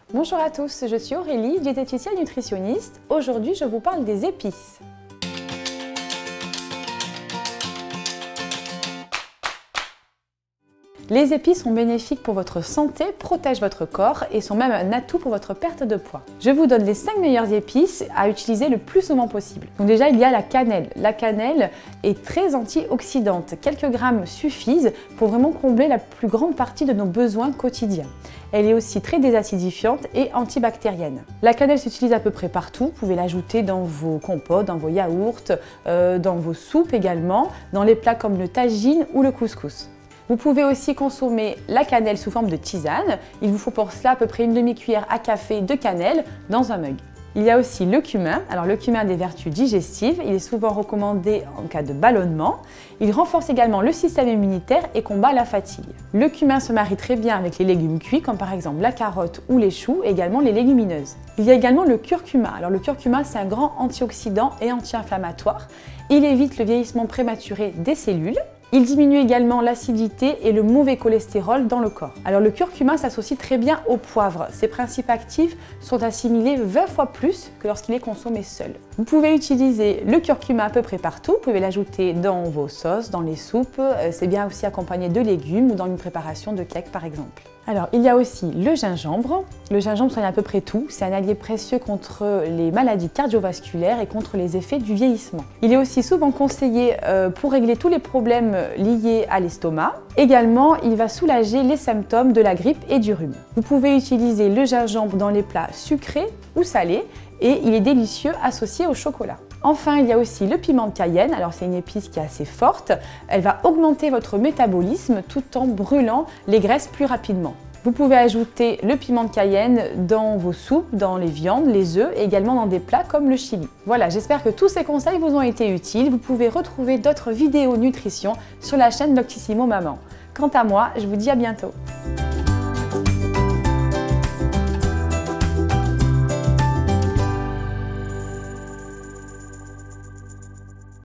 Bonjour à tous, je suis Aurélie, diététicienne nutritionniste. Aujourd'hui, je vous parle des épices. Les épices sont bénéfiques pour votre santé, protègent votre corps et sont même un atout pour votre perte de poids. Je vous donne les 5 meilleures épices à utiliser le plus souvent possible. Donc déjà, il y a la cannelle. La cannelle est très antioxydante. Quelques grammes suffisent pour vraiment combler la plus grande partie de nos besoins quotidiens. Elle est aussi très désacidifiante et antibactérienne. La cannelle s'utilise à peu près partout. Vous pouvez l'ajouter dans vos compotes, dans vos yaourts, dans vos soupes également, dans les plats comme le tagine ou le couscous. Vous pouvez aussi consommer la cannelle sous forme de tisane. Il vous faut pour cela à peu près une demi-cuillère à café de cannelle dans un mug. Il y a aussi le cumin. Alors le cumin a des vertus digestives. Il est souvent recommandé en cas de ballonnement. Il renforce également le système immunitaire et combat la fatigue. Le cumin se marie très bien avec les légumes cuits comme par exemple la carotte ou les choux et également les légumineuses. Il y a également le curcuma. Alors le curcuma, c'est un grand antioxydant et anti-inflammatoire. Il évite le vieillissement prématuré des cellules. Il diminue également l'acidité et le mauvais cholestérol dans le corps. Alors le curcuma s'associe très bien au poivre. Ses principes actifs sont assimilés 20 fois plus que lorsqu'il est consommé seul. Vous pouvez utiliser le curcuma à peu près partout. Vous pouvez l'ajouter dans vos sauces, dans les soupes. C'est bien aussi accompagné de légumes ou dans une préparation de cake par exemple. Alors, il y a aussi le gingembre. Le gingembre soigne à peu près tout. C'est un allié précieux contre les maladies cardiovasculaires et contre les effets du vieillissement. Il est aussi souvent conseillé pour régler tous les problèmes liés à l'estomac. Également, il va soulager les symptômes de la grippe et du rhume. Vous pouvez utiliser le gingembre dans les plats sucrés ou salés et il est délicieux associé au chocolat. Enfin, il y a aussi le piment de Cayenne. Alors, c'est une épice qui est assez forte. Elle va augmenter votre métabolisme tout en brûlant les graisses plus rapidement. Vous pouvez ajouter le piment de Cayenne dans vos soupes, dans les viandes, les œufs et également dans des plats comme le chili. Voilà, j'espère que tous ces conseils vous ont été utiles. Vous pouvez retrouver d'autres vidéos nutrition sur la chaîne Doctissimo Maman. Quant à moi, je vous dis à bientôt.